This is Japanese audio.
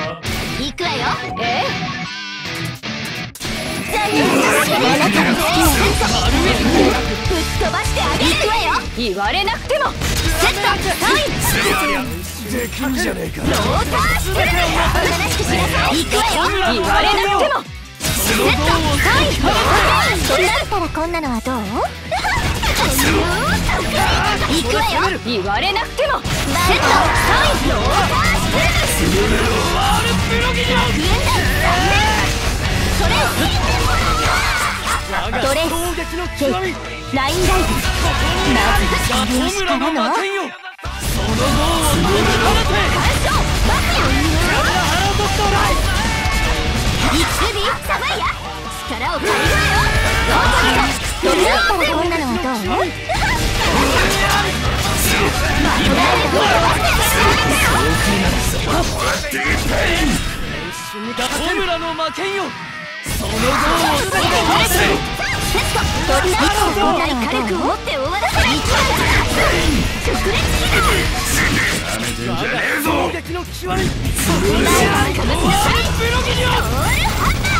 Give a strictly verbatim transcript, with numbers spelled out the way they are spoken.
行くわよ。ええ。ぶっ飛ばしてあげる。行くわよ。言われなくても。セットサイン。 できんじゃねえか。 ロータースクール。おとなしくしなさい。行くわよ。言われなくても。セットサイン。そうなったらこんなのはどう？行くわよ。言われなくても。セットサイン。ロータースクール。それドレスケイクラインライブ。まず秀吉からのその後を守り放て。干渉バカよ。ビサバイヤ力を借りるわよ。どうぞ。どれだったらこんなのはどう？まとめてぶっ飛ばしてやる。 ホムラの負けんよ。その後を全て離せ。 セットどんなこんなに火力を持って終わらせない。直列機だ。 我が攻撃の極み。そこ前をかぶせなさい。オールハンター。